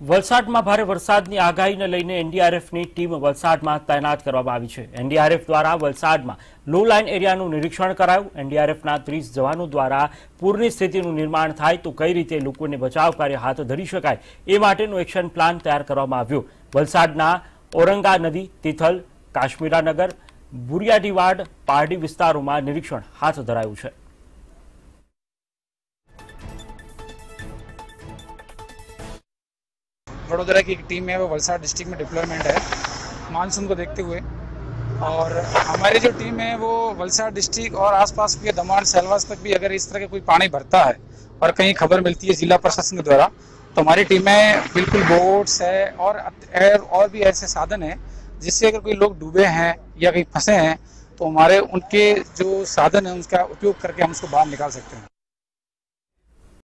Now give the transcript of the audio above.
વલસાડમાં ભારે વરસાદની આગાહીને લઈને એનડીઆરએફની ટીમ વલસાડમાં તૈનાત કરવામાં આવી છે। એનડીઆરએફ દ્વારા વલસાડમાં લો લાઇન એરિયાનું નિરીક્ષણ કરાયું। એનડીઆરએફના 30 જવાનો દ્વારા પૂરની સ્થિતિનું નિર્માણ થાય તો કઈ રીતે લોકોને બચાવ કાર્ય હાથ ધરી શકાય એ માટેનું એક્શન પ્લાન તૈયાર કરવામાં આવ્યો। વલસાડના ઓરંગા નદી, તિથલ, કાશ્મીરાનગર, બુરિયાડીવાડ, પારડી વિસ્તારોમાં નિરીક્ષણ હાથ ધરાયું છે। वडोदरा की एक टीम है वो वलसाड डिस्ट्रिक्ट में डिप्लॉयमेंट है मानसून को देखते हुए, और हमारी जो टीम है वो वलसाड डिस्ट्रिक्ट और आसपास के दमन सेलवास तक भी अगर इस तरह का कोई पानी भरता है और कहीं खबर मिलती है जिला प्रशासन के द्वारा, तो हमारी टीमें बिल्कुल बोट्स है और भी ऐसे साधन है जिससे अगर कोई लोग डूबे हैं या कहीं फंसे हैं तो हमारे उनके जो साधन है उसका उपयोग करके हम उसको बाहर निकाल सकते हैं।